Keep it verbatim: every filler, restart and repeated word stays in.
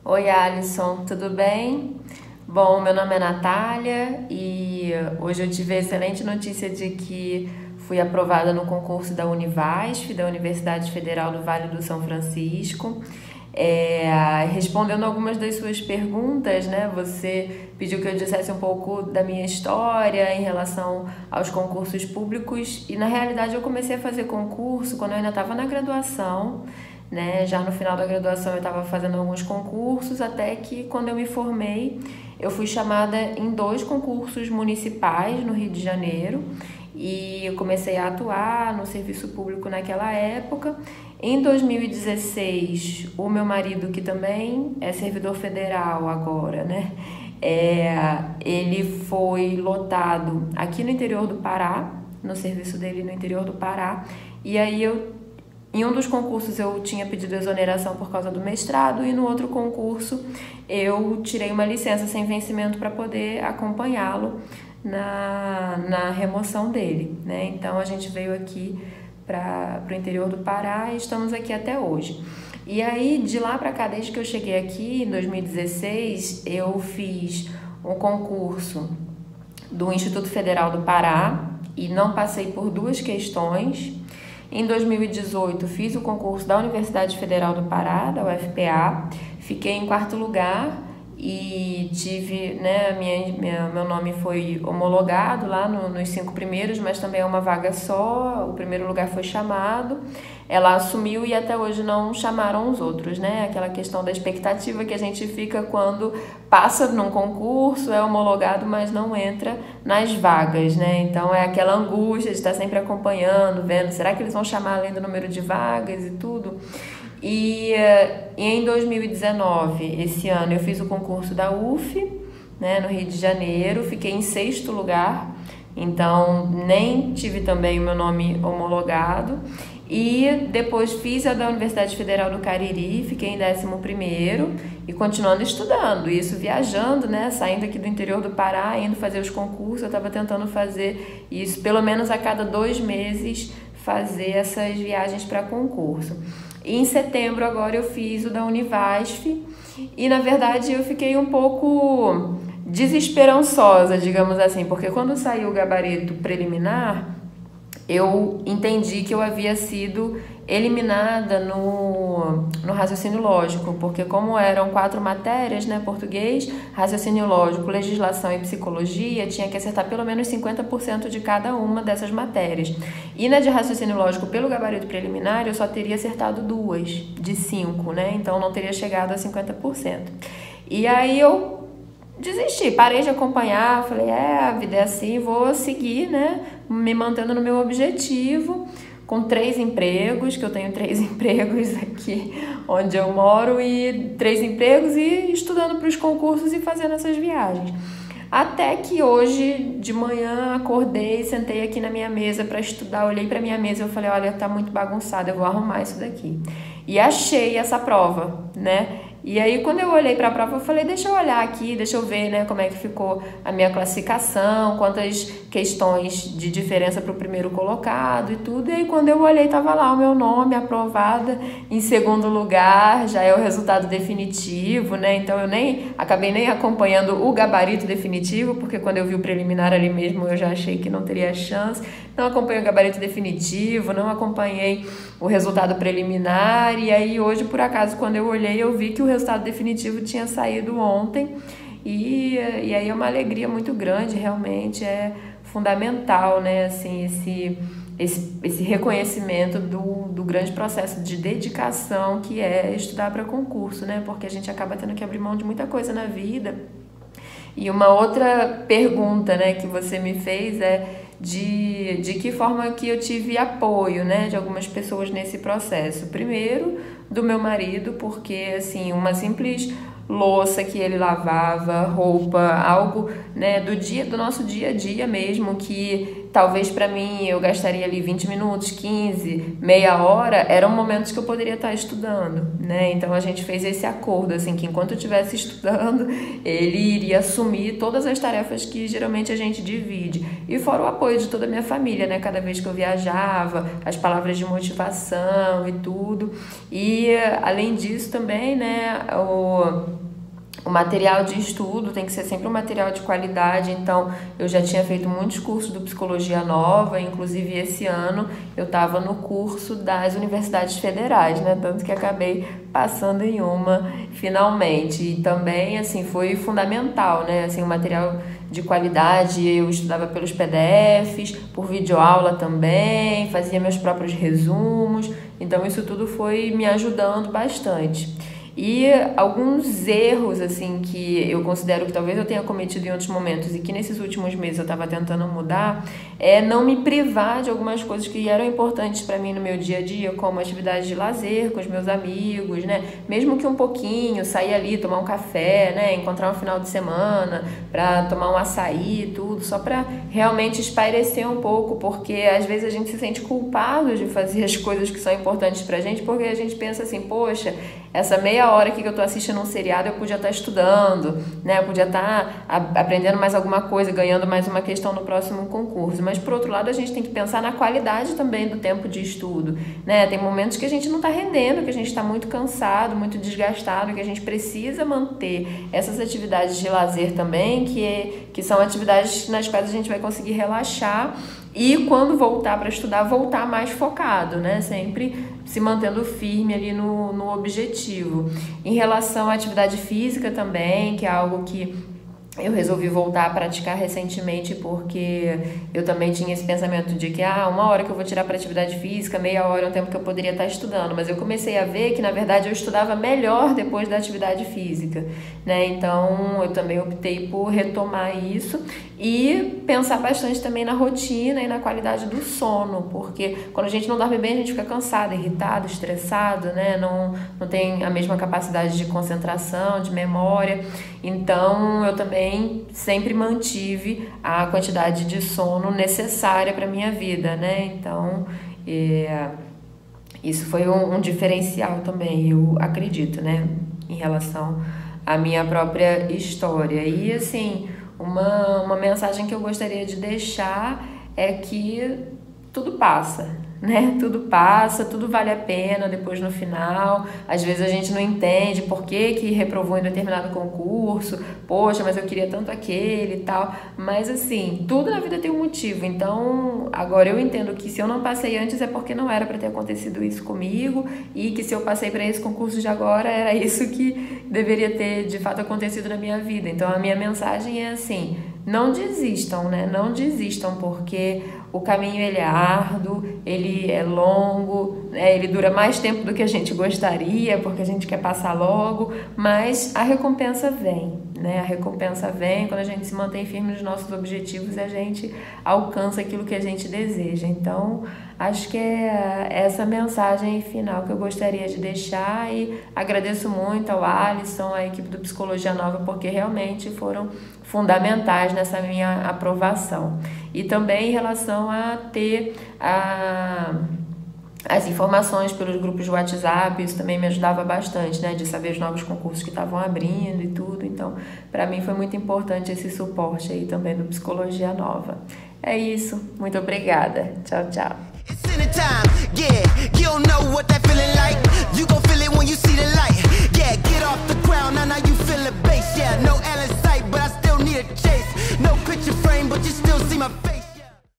Oi, Alisson, tudo bem? Bom, meu nome é Natália e hoje eu tive a excelente notícia de que fui aprovada no concurso da Univasf, da Universidade Federal do Vale do São Francisco. É, respondendo algumas das suas perguntas, né? Você pediu que eu dissesse um pouco da minha história em relação aos concursos públicos e na realidade eu comecei a fazer concurso quando eu ainda estava na graduação, né? Já no final da graduação eu estava fazendo alguns concursos até que quando eu me formei eu fui chamada em dois concursos municipais no Rio de Janeiro e eu comecei a atuar no serviço público naquela época. Em dois mil e dezesseis, o meu marido, que também é servidor federal agora, né? É, ele foi lotado aqui no interior do Pará, no serviço dele no interior do Pará, e aí eu, em um dos concursos eu tinha pedido exoneração por causa do mestrado e no outro concurso eu tirei uma licença sem vencimento para poder acompanhá-lo na, na remoção dele, né? Então a gente veio aqui para o interior do Pará e estamos aqui até hoje. E aí, de lá para cá, desde que eu cheguei aqui, em dois mil e dezesseis, eu fiz um concurso do Instituto Federal do Pará e não passei por duas questões. Em dois mil e dezoito, fiz o concurso da Universidade Federal do Pará, da U F P A, fiquei em quarto lugar e tive, né, minha, minha, meu nome foi homologado lá no, nos cinco primeiros, mas também é uma vaga só, o primeiro lugar foi chamado, ela assumiu e até hoje não chamaram os outros, né, aquela questão da expectativa que a gente fica quando passa num concurso, é homologado, mas não entra nas vagas, né, então é aquela angústia de estar sempre acompanhando, vendo, será que eles vão chamar além do número de vagas e tudo? E, e em dois mil e dezenove, esse ano, eu fiz o concurso da U F, né, no Rio de Janeiro, fiquei em sexto lugar, então nem tive também o meu nome homologado. E depois fiz a da Universidade Federal do Cariri, fiquei em décimo primeiro e continuando estudando, isso viajando, né, saindo aqui do interior do Pará, indo fazer os concursos, eu estava tentando fazer isso pelo menos a cada dois meses, fazer essas viagens para concurso. E em setembro agora eu fiz o da Univasf e na verdade eu fiquei um pouco desesperançosa, digamos assim, porque quando saiu o gabarito preliminar, eu entendi que eu havia sido eliminada no, no raciocínio lógico, porque como eram quatro matérias, né, português, raciocínio lógico, legislação e psicologia, tinha que acertar pelo menos cinquenta por cento de cada uma dessas matérias. E na de raciocínio lógico, pelo gabarito preliminar, eu só teria acertado duas de cinco, né, então não teria chegado a cinquenta por cento. E aí eu desisti, parei de acompanhar, falei, é, a vida é assim, vou seguir, né, me mantendo no meu objetivo, com três empregos, que eu tenho três empregos aqui onde eu moro, e três empregos e estudando para os concursos e fazendo essas viagens. Até que hoje de manhã acordei, sentei aqui na minha mesa para estudar, olhei para minha mesa e eu falei, olha, tá muito bagunçado, eu vou arrumar isso daqui. E achei essa prova, né? E aí, quando eu olhei para a prova, eu falei, deixa eu olhar aqui, deixa eu ver, né, como é que ficou a minha classificação, quantas questões de diferença para o primeiro colocado e tudo. E aí, quando eu olhei, estava lá o meu nome, aprovada em segundo lugar, já é o resultado definitivo, né? Então, eu nem acabei nem acompanhando o gabarito definitivo, porque quando eu vi o preliminar ali mesmo, eu já achei que não teria chance. Não acompanhei o gabarito definitivo, não acompanhei o resultado preliminar. E aí, hoje, por acaso, quando eu olhei, eu vi que o o resultado definitivo tinha saído ontem e, e aí é uma alegria muito grande, realmente é fundamental, né, assim, esse, esse, esse reconhecimento do, do grande processo de dedicação que é estudar para concurso, né, porque a gente acaba tendo que abrir mão de muita coisa na vida. E uma outra pergunta, né, que você me fez é de, de que forma que eu tive apoio, né, de algumas pessoas nesse processo. Primeiro, do meu marido, porque, assim, uma simples louça que ele lavava, roupa, algo, né, do dia, do nosso dia a dia mesmo, que talvez para mim eu gastaria ali vinte minutos, quinze, meia hora, eram momentos que eu poderia estar estudando, né? Então a gente fez esse acordo, assim, que enquanto eu estivesse estudando, ele iria assumir todas as tarefas que geralmente a gente divide. E fora o apoio de toda a minha família, né? Cada vez que eu viajava, as palavras de motivação e tudo. E além disso também, né, o O material de estudo tem que ser sempre um material de qualidade, então eu já tinha feito muitos cursos do Psicologia Nova, inclusive esse ano eu estava no curso das universidades federais, né? Tanto que acabei passando em uma finalmente. E também, assim, foi fundamental, né? Assim, o material de qualidade, eu estudava pelos P D Fs, por videoaula também, fazia meus próprios resumos, então isso tudo foi me ajudando bastante. E alguns erros, assim, que eu considero que talvez eu tenha cometido em outros momentos e que nesses últimos meses eu estava tentando mudar, é não me privar de algumas coisas que eram importantes para mim no meu dia a dia, como atividades de lazer com os meus amigos, né? Mesmo que um pouquinho, sair ali, tomar um café, né? Encontrar um final de semana para tomar um açaí, tudo, só para realmente espairecer um pouco, porque às vezes a gente se sente culpado de fazer as coisas que são importantes pra gente, porque a gente pensa assim, poxa, essa meia hora aqui que eu tô assistindo um seriado eu podia estar estudando, né? Eu podia estar aprendendo mais alguma coisa, ganhando mais uma questão no próximo concurso. Mas, por outro lado, a gente tem que pensar na qualidade também do tempo de estudo, né? Tem momentos que a gente não está rendendo, que a gente está muito cansado, muito desgastado, que a gente precisa manter essas atividades de lazer também, que, é, que são atividades nas quais a gente vai conseguir relaxar e, quando voltar para estudar, voltar mais focado, né? Sempre se mantendo firme ali no, no objetivo. Em relação à atividade física também, que é algo que eu resolvi voltar a praticar recentemente, porque eu também tinha esse pensamento de que ah, uma hora que eu vou tirar para atividade física, meia hora é um tempo que eu poderia estar estudando, mas eu comecei a ver que na verdade eu estudava melhor depois da atividade física, né? Então eu também optei por retomar isso e pensar bastante também na rotina e na qualidade do sono, porque quando a gente não dorme bem a gente fica cansado, irritado, estressado, né? Não, não tem a mesma capacidade de concentração, de memória. Então eu também sempre mantive a quantidade de sono necessária para minha vida, né? Então é, isso foi um, um diferencial também, eu acredito, né? Em relação à minha própria história. E assim, uma, uma mensagem que eu gostaria de deixar é que tudo passa, né? Tudo passa, tudo vale a pena depois no final. Às vezes a gente não entende por que que reprovou em determinado concurso, poxa, mas eu queria tanto aquele e tal, mas assim, tudo na vida tem um motivo. Então agora eu entendo que se eu não passei antes é porque não era para ter acontecido isso comigo, e que se eu passei para esse concurso de agora era isso que deveria ter de fato acontecido na minha vida. Então a minha mensagem é assim, não desistam, né? Não desistam, porque o caminho ele é árduo, ele é longo, né? Ele dura mais tempo do que a gente gostaria, porque a gente quer passar logo, mas a recompensa vem, né? A recompensa vem quando a gente se mantém firme nos nossos objetivos e a gente alcança aquilo que a gente deseja. Então, acho que é essa mensagem final que eu gostaria de deixar, e agradeço muito ao Alisson, à equipe do Psicologia Nova, porque realmente foram fundamentais nessa minha aprovação. E também em relação a ter a, as informações pelos grupos de WhatsApp, isso também me ajudava bastante, né? De saber os novos concursos que estavam abrindo e tudo. Então, para mim foi muito importante esse suporte aí também do Psicologia Nova. É isso. Muito obrigada. Tchau, tchau. No picture frame, but you still see my face.